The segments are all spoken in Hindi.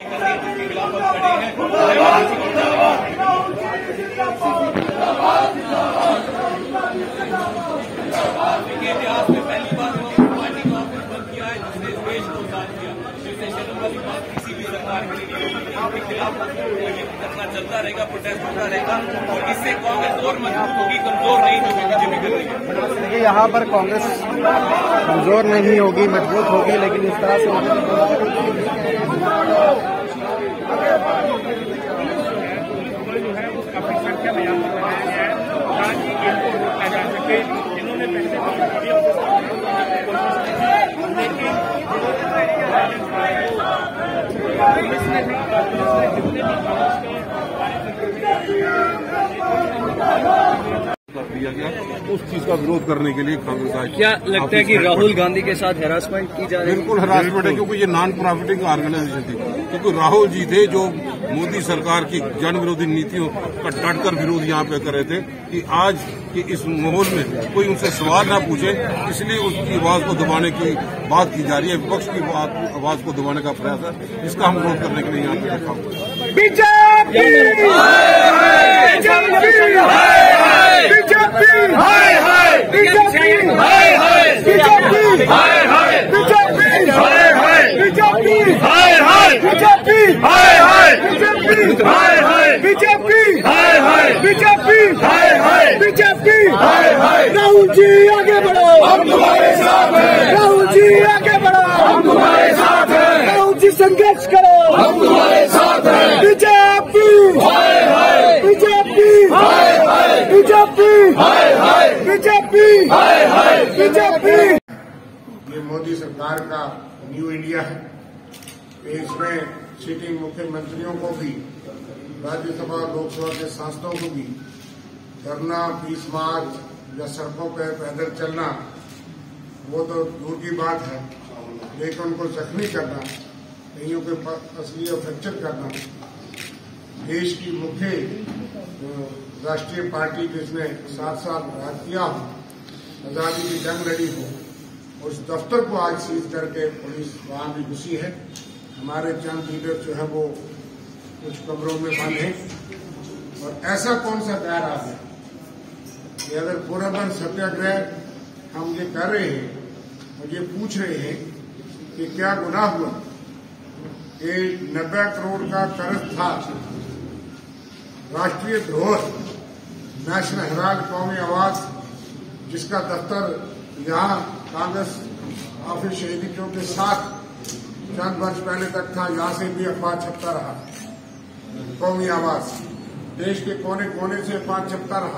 इतिहास में पहली बार पार्टी को आपने बंद किया है जिसने देश को साथ किया। वाली बात किसी भी सरकार के लिए के खिलाफ धरना चलता रहेगा, प्रोटेस्ट होता रहेगा और इससे कांग्रेस और मजबूत होगी, कमजोर नहीं होगी बीजेपी कर रही है। देखिए यहाँ पर कांग्रेस कमजोर नहीं होगी, मजबूत होगी, लेकिन इस तरह से काफी संख्या में यहाँ पर बनाया गया है ताकि इनको रोका जा सके। इन्होंने दिया गया उस चीज का विरोध करने के लिए कांग्रेस आई। क्या लगता है कि राहुल गांधी के साथ हैरासमेंट की जा रही है? बिल्कुल हैरासमेंट है, क्योंकि ये नॉन प्रॉफिटिंग ऑर्गेनाइजेशन थी। क्योंकि राहुल जी थे जो मोदी सरकार की जन विरोधी नीतियों का डटकर विरोध यहाँ पे कर रहे थे कि आज के इस माहौल में कोई उनसे सवाल ना पूछे, इसलिए उसकी आवाज को दबाने की बात की जा रही है। विपक्ष की आवाज को दबाने का प्रयास है, इसका हम विरोध करने के लिए यहाँ पे रखा हुआ है। बीजेपी राहुल जी आगे बढ़ो, हम तुम्हारे साथ हैं। राहुल जी आगे बढ़ो, हम तुम्हारे साथ हैं। राहुल जी संघर्ष करो, हम तुम्हारे साथ हैं। BJP BJP BJP BJP BJP. ये मोदी सरकार का न्यू इंडिया है। इसमें सिटिंग मुख्यमंत्रियों को भी, राज्यसभा लोकसभा के सांसदों को भी धरना, 20 मार्च या सड़कों पर पैदल चलना वो तो दूर की बात है, लेकिन उनको जख्मी करना, कईयों के असली फ्रैक्चर करना, देश की मुख्य राष्ट्रीय पार्टी जिसने 7 साल राज किया हो, आजादी की जंग लड़ी हो, उस दफ्तर को आज सीज करके पुलिस वहां भी घुसी है। हमारे चंद लीडर जो है वो कुछ कमरों में बंद हैं। और ऐसा कौन सा दायर आ गया कि अगर पूर्णबंद सत्याग्रह हम ये कर रहे हैं और ये पूछ रहे हैं कि क्या गुनाह हुआ कि 90 करोड़ का कर्ज था, राष्ट्रीय धरोहर नेशनल हेराल्ड कौमी आवाज जिसका दफ्तर यहाँ कांग्रेस ऑफिस शहीदी चौक के साथ चंद वर्ष पहले तक था, यहां से भी अखबार छपता रहा। कौमी आवाज देश के कोने कोने से अखबार छपता रहा।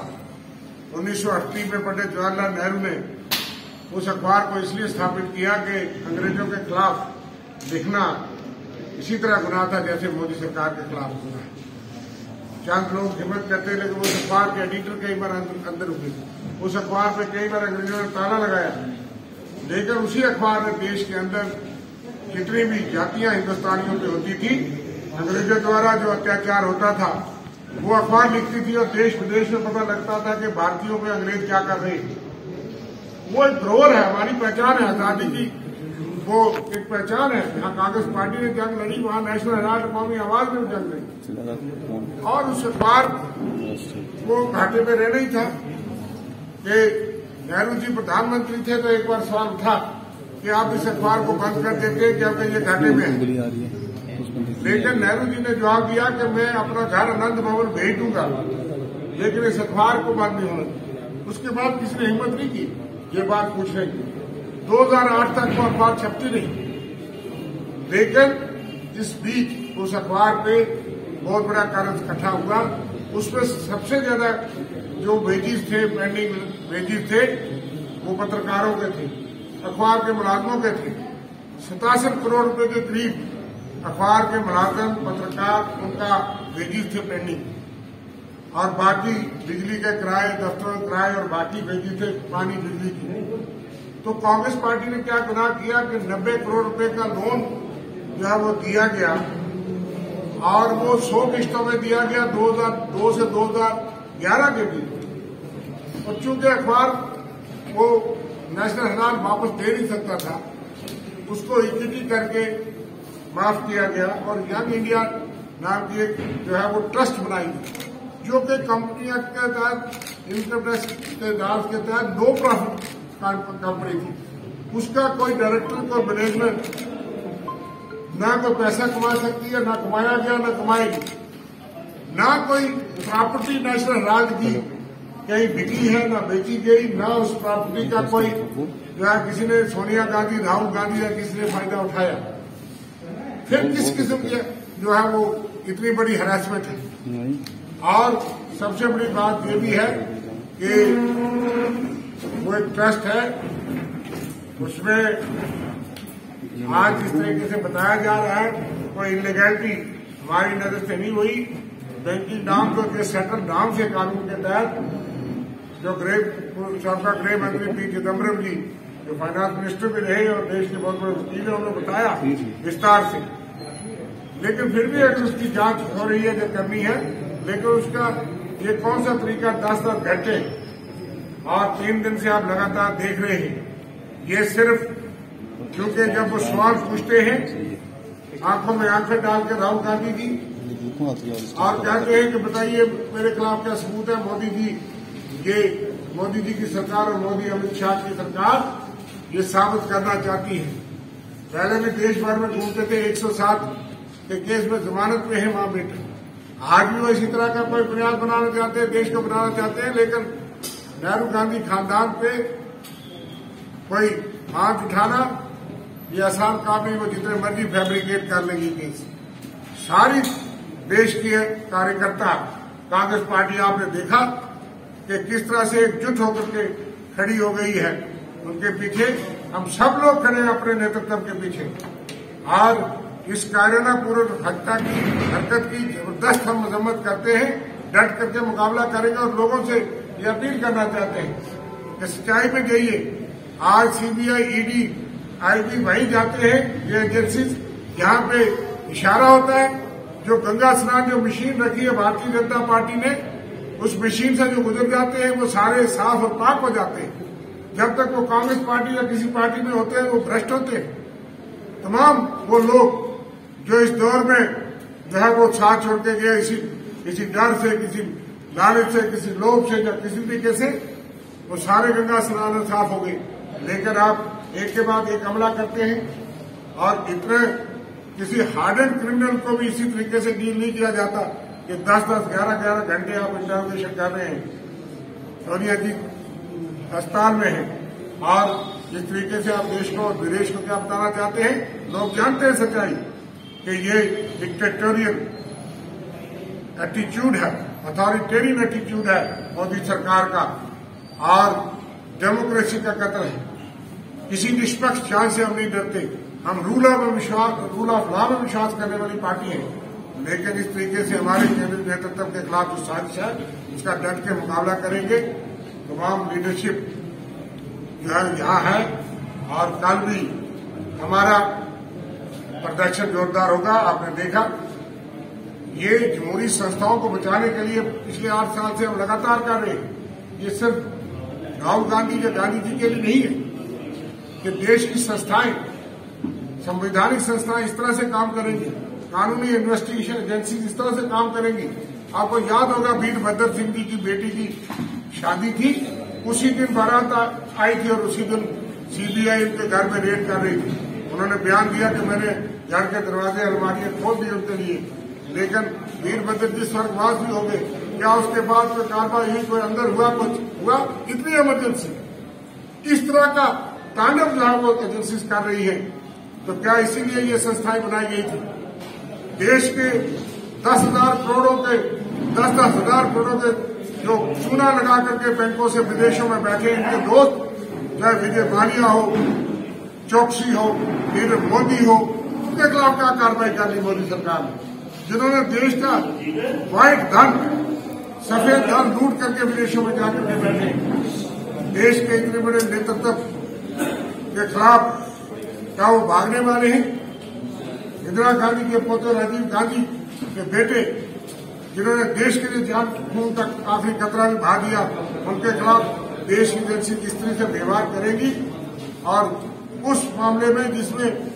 1938 में पंडित जवाहरलाल नेहरू ने उस अखबार को इसलिए स्थापित किया कि अंग्रेजों के खिलाफ लिखना इसी तरह गुनाह था जैसे मोदी सरकार के खिलाफ गुनाह है। चंद लोग हिम्मत करते, लेकिन उस अखबार के एडिटर कई बार अंदर हुए, उस अखबार पे कई बार अंग्रेजों ने ताला लगाया। लेकिन उसी अखबार में देश के अंदर जितनी भी जातियां हिंदुस्तानियों पे होती थी, अंग्रेजों द्वारा जो अत्याचार होता था, वो अखबार लिखती थी और देश विदेश में पता लगता था कि भारतीयों पे अंग्रेज क्या कर रहे हैं। वो एक धरोहर है, हमारी पहचान है आजादी की, वो एक पहचान है। यहाँ कांग्रेस पार्टी ने जंग लड़ी, वहां नेशनल हेराल्ड कौमी आवाज में जंग लड़ी और उस अखबार को घाटे में रहना ही था कि नेहरू जी प्रधानमंत्री थे तो एक बार सवाल उठा कि आप इस अखबार को बंद कर देते क्योंकि ये घाटे में है। लेकिन नेहरू जी ने जवाब दिया कि मैं अपना घर आनंद भवन भेज दूंगा, लेकिन इस अखबार को बंद नहीं होना। उसके बाद किसी ने हिम्मत नहीं की ये बात पूछने की। 2008 तक वो अखबार छपती नहीं, लेकिन इस बीच उस अखबार पे बहुत बड़ा कर्ज इकट्ठा हुआ। उसमें सबसे ज्यादा जो वेजिज थे, पेंडिंग वेजिज थे, वो पत्रकारों के थे, अखबार के मुलाजमों के थे। 67 करोड़ रुपए के करीब अखबार के मुलाजम, पत्रकार, उनका वेजिज थे पेंडिंग। और बाकी बिजली के किराए, दफ्तरों के किराए और बाकी वेजिज थे पानी बिजली की। तो कांग्रेस पार्टी ने क्या गुनाह किया कि 90 करोड़ रुपए का लोन जो है वो दिया गया और वो 100 किस्तों में दिया गया 2002 से 2011 के बीच। और चूंकि अखबार वो नेशनल हेराल्ड वापस दे नहीं सकता था, उसको इक्विटी करके माफ किया गया और यंग इंडिया नाम की एक जो है वो ट्रस्ट बनाई गई, जो कि कंपनियां के तहत इनकम टैक्स के दाव के तहत नो प्रॉफिट कंपनी थी। उसका कोई डायरेक्टर, कोई मैनेजमेंट ना कोई पैसा कमा सकती है, ना कमाया गया, ना कमाएगी, ना कोई प्रॉपर्टी नेशनल हेराल्ड की कहीं बिकी है, ना बेची गई, ना उस प्रॉपर्टी का कोई जो है किसी ने सोनिया गांधी, राहुल गांधी या किसी ने फायदा उठाया। फिर किस किस्म की जो है वो इतनी बड़ी हैरेसमेंट है। और सबसे बड़ी बात ये भी है कि वो एक ट्रस्ट है, उसमें आज जिस तरीके से बताया जा रहा है कोई इलीगैलिटी हमारी नजर से नहीं हुई। बैंकिंग डाउन को सेटल डाउन से कानून के तहत जो सबका गृह मंत्री पी चिदम्बरम जी जो फाइनेंस मिनिस्टर भी रहे और देश के बहुत बड़े वकील है, उन्होंने बताया विस्तार से। लेकिन फिर भी अगर उसकी जांच हो रही है जो करनी है, लेकिन उसका ये कौन सा तरीका 10-10 घंटे और 3 दिन से आप लगातार देख रहे हैं, ये सिर्फ क्योंकि जब वो सवाल पूछते हैं आंखों में आंखें डालकर राहुल गांधी जी और कहते हैं कि बताइए मेरे खिलाफ क्या सबूत है, मोदी जी, ये मोदी जी की सरकार और मोदी अमित शाह की सरकार ये साबित करना चाहती है। पहले भी देश भर में घूमते थे, 107 के केस में जमानत पे है मां बेटे। आज भी वो इसी तरह का कोई प्रयास बनाना चाहते हैं, देश को बनाना चाहते हैं, लेकिन नेहरू गांधी खानदान पे कोई हाथ उठाना ये आसान काम नहीं। वो जितने मर्जी फैब्रिकेट कर लेंगे केस। सारी देश के कार्यकर्ता कांग्रेस पार्टी आपने देखा कि किस तरह से एकजुट होकर के खड़ी हो गई है उनके पीछे। हम सब लोग खड़े हैं अपने नेतृत्व के पीछे और इस कायरानापूर्ण हरकत की जबरदस्त हम मजम्मत करते हैं, डट करके मुकाबला करेंगे और लोगों से ये अपील करना चाहते हैं कि सच्चाई में जाइए। आज सीबीआई, ईडी, आईबी वही जाते हैं, ये एजेंसी जहां पे इशारा होता है। जो गंगा स्नान जो मशीन रखी है भारतीय जनता पार्टी ने, उस मशीन से जो गुजर जाते हैं वो सारे साफ और पाक हो जाते हैं। जब तक वो कांग्रेस पार्टी या किसी पार्टी में होते हैं वो भ्रष्ट होते हैं। तमाम वो लोग जो इस दौर में जो है वो साथ छोड़ के गए किसी डर से, किसी लालच से, किसी लोभ से या किसी तरीके से, वो सारे गंगा स्नान साफ हो गए। लेकिन आप एक के बाद एक हमला करते हैं और इतने किसी हार्डेंड क्रिमिनल को भी इसी तरीके से डील नहीं किया जाता कि 10-10, 11-11 घंटे आप इंटरोगेशन कर रहे हैं। सोनिया जी अस्पताल में है और जिस तरीके से आप देश को और विदेश को क्या बताना चाहते हैं, लोग जानते हैं सच्चाई कि ये डिक्टेटोरियल एटीट्यूड है, अथॉरिटेरियन एटीट्यूड है मोदी सरकार का और डेमोक्रेसी का कत्ल है। किसी निष्पक्ष जांच से हम नहीं डरते। हम रूल ऑफ लॉ में विश्वास करने वाली पार्टी है, लेकिन इस तरीके से हमारे केंद्रीय नेतृत्व के खिलाफ जो साजिश है उसका डट के मुकाबला करेंगे। तमाम लीडरशिप जो है यहाँ है और कल भी हमारा प्रदर्शन जोरदार होगा। आपने देखा ये जमहूरी संस्थाओं को बचाने के लिए पिछले 8 साल से हम लगातार कर रहे हैं। ये सिर्फ राहुल गांधी या गांधी जी के लिए नहीं है कि देश की संस्थाएं, संवैधानिक संस्थाएं इस तरह से काम करेंगी, कानूनी इन्वेस्टिगेशन एजेंसी इस तरह से काम करेंगी। आपको याद होगा वीरभद्र सिंह जी की बेटी की शादी थी, उसी दिन बारात आई थी और उसी दिन सीबीआई उनके घर में रेड कर रही थी। उन्होंने बयान दिया कि मैंने घर के दरवाजे अलमारियां खोल दी उनके लिए, लेकिन वीरभद्र जी स्वर्गवास भी हो गए। क्या उसके बाद कोई कार्रवाई हुई, कोई अंदर हुआ, कुछ हुआ? इतनी इमरजेंसी इस तरह का तांडव जो है वो एजेंसीज कर रही है। तो क्या इसीलिए ये संस्थाएं बनाई गई थी? देश के 10,000 करोड़ों के 10,000 करोड़ों के जो चूना लगा करके बैंकों से विदेशों में बैठे इनके दोस्त, चाहे विजय माल्या हो, चौकसी हो, फिर मोदी हो, उनके खिलाफ क्या कार्रवाई कर ली मोदी सरकार ने, जिन्होंने देश का व्हाइट धन, सफेद धन लूट करके विदेशों में जाकर के बैठे। देश के इतने बड़े नेतृत्व के खिलाफ क्या वो भागने वाले हैं? इंदिरा गांधी के पोते राजीव गांधी के बेटे, जिन्होंने देश के लिए जान खून तक आखिरी कतरा भी बहा दिया, उनके खिलाफ देश की एजेंसी किस तरह से व्यवहार करेगी। और उस मामले में जिसमें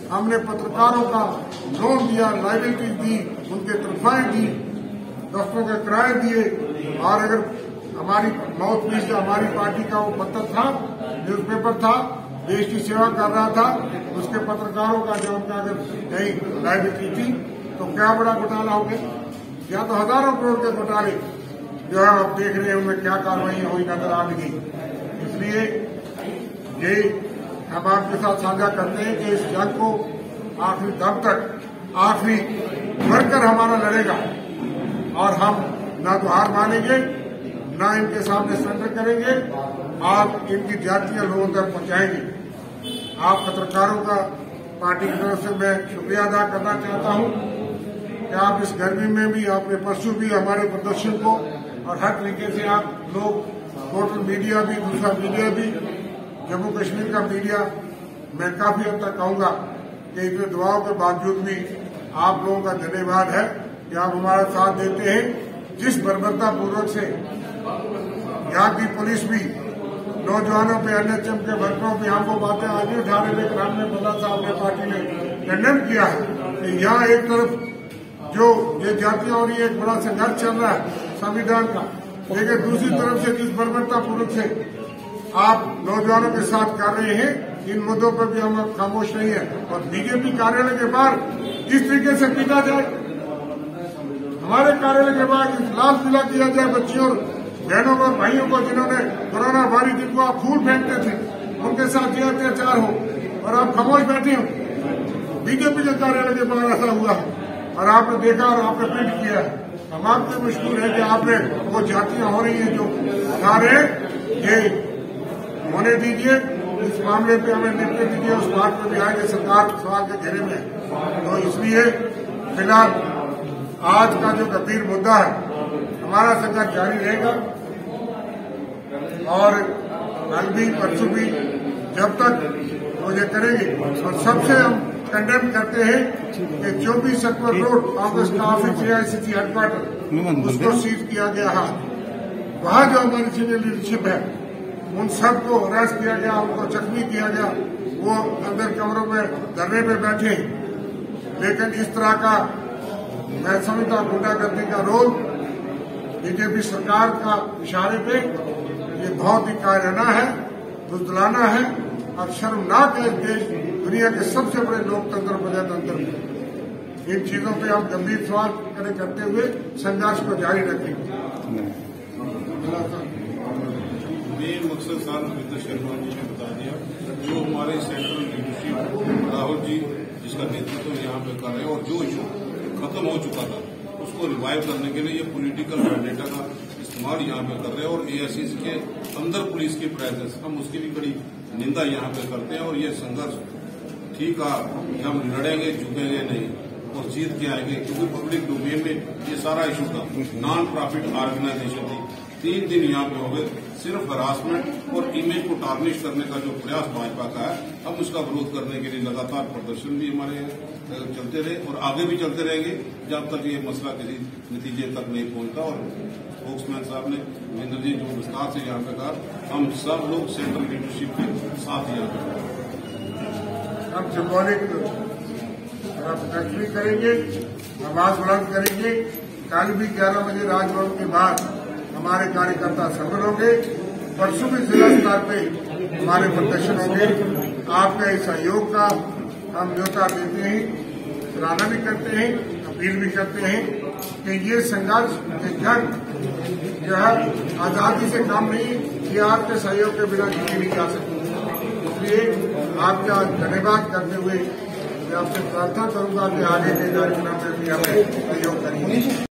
हमने पत्रकारों का लोन दिया, लाइबिलिटी दी, उनके तनख्वाहें दी, दफ्तरों के किराए दिए, और अगर हमारी माउथ पीस हमारी पार्टी का वो पत्र था, न्यूज़पेपर था, देश की सेवा कर रहा था, उसके पत्रकारों का जो उनका अगर कहीं लाइबिलिटी थी तो क्या बड़ा घोटाला हो गया। या तो हजारों करोड़ के घोटाले जो है आप देख रहे हैं उनमें क्या कार्रवाई हुई नजर आ रही। इसलिए ये हम आपके साथ साझा करते हैं कि इस जंग को आखिरी दम तक, आखिरी बढ़कर हमारा लड़ेगा, और हम ना तो हार मानेंगे, ना इनके सामने सरेंडर करेंगे, आप इनकी जातियां लोगों तक पहुंचाएंगे। आप पत्रकारों का पार्टी की तरफ से मैं शुक्रिया अदा करना चाहता हूं कि आप इस गर्मी में भी आपने परसों भी हमारे प्रदर्शन को और हर तरीके से आप लोग, टोटल मीडिया भी, दूसरा मीडिया भी, जम्मू कश्मीर का मीडिया, मैं काफी हद तक कहूंगा कि इतने दबाव के बावजूद भी आप लोगों का धन्यवाद है कि आप हमारा साथ देते हैं। जिस बर्बरतापूर्वक से यहाँ की पुलिस भी नौजवानों पे, एनएचएम के वर्करों पे हमको बातें आज भी उठा रहे, लेकिन हमने बल्ला साहब ने पार्टी ने कंडेम किया है कि यहाँ एक तरफ जो ये जातियां हो रही है, एक बड़ा संघर्ष चल रहा है संविधान का, लेकिन दूसरी तरफ से जिस बर्बरतापूर्वक से आप नौजवानों के साथ कर रहे हैं, इन मुद्दों पर भी हम खामोश नहीं है। और बीजेपी कार्यालय के बाहर इस तरीके से पीटा जाए, हमारे कार्यालय के बाहर लाश मिला किया जाए बच्चियों और बहनों और भाइयों को जिन्होंने कोरोना वायरस जिनको आप फूल फेंकते थे, उनके साथ ये अत्याचार हो और आप खामोश बैठे हो। बीजेपी के कार्यालय के बाहर ऐसा हुआ है और आपने देखा और आपने प्रिंट किया है। हम आपसे मशहूर है कि आपने वो जातियां हो रही हैं जो बता रहे, ये होने दीजिए, इस मामले पे हमें निपटने दीजिए, उस बात पर भी आएंगे, सरकार सवाल के घेरे में। तो इसलिए फिलहाल आज का जो गंभीर मुद्दा है, हमारा संघर्ष जारी रहेगा और कल भी परसों भी जब तक वो ये करेंगे। और सबसे हम कंडेम करते हैं कि 24 अक्टूबर रोड कांग्रेस का ऑफिस एआईसीसी हेडक्वार्टर उसको सीज किया गया है। वहां जो हमारी सीनियर लीडरशिप है उन सबको अरेस्ट किया गया, उनको जख्मी किया गया, वो अंदर कमरों में धरने पे बैठे। लेकिन इस तरह का मैं समझता हूं गुंडागर्दी का रोल बीजेपी सरकार का इशारे पे ये बहुत ही कायराना है, बुज़दिलाना है और शर्मनाक है। देश दुनिया के सबसे बड़े लोकतंत्र प्रजातंत्र में इन चीजों पे हम गंभीर सवाल खड़े करते हुए संघर्ष को जारी रखेंगे। मेन मकसद साहब नरेंद्र शर्मा जी ने बता दिया, जो हमारे सेंट्रल लीडरशिप राहुल जी जिसका नेतृत्व यहाँ पे कर रहे हैं और जो इशू खत्म हो चुका था उसको रिवाइव करने के लिए ये पॉलिटिकल वेंडेटा का इस्तेमाल यहाँ पे कर रहे हैं। और एआईसीसी के अंदर पुलिस की प्रेजेंस, हम उसकी भी कड़ी निंदा यहाँ पे करते हैं। और ये संघर्ष ठीक है, हम लड़ेंगे, झुकेंगे नहीं और जीत के आएंगे, क्योंकि पब्लिक डोमेन में ये सारा इशू था। नॉन प्रॉफिट ऑर्गेनाइजेशन थी, 3 दिन यहाँ पे हो गए, सिर्फ हरासमेंट और इमेज को टार्निश करने का जो प्रयास भाजपा का है, हम उसका विरोध करने के लिए लगातार प्रदर्शन भी हमारे चलते रहे और आगे भी चलते रहेंगे जब तक ये मसला किसी नतीजे तक नहीं पहुंचता। और स्पोक्समैन साहब ने, महेंद्र जी जो विस्तार से यहाँ पे कहा, हम सब लोग सेंट्रल लीडरशिप के साथ यहाँ पे हम सिंबॉलिक प्रदर्शन करेंगे, आवाज बुलंद करेंगे। कल भी 11 बजे राजभवन के बाद हमारे कार्यकर्ता सम्मिलित होंगे। परसों भी जिला स्तर पे हमारे प्रदर्शन होंगे। आपके सहयोग का हम न्योता देते हैं, सराहना भी करते हैं, अपील भी करते हैं कि ये संघर्ष, ये जंग जो है आजादी से कम नहीं, ये आपके सहयोग के बिना जीती नहीं जा सकती। इसलिए आपका धन्यवाद करते हुए मैं आपसे प्रार्थना करूंगा कि आगे के कार्यक्रम में भी हमें सहयोग करेंगे।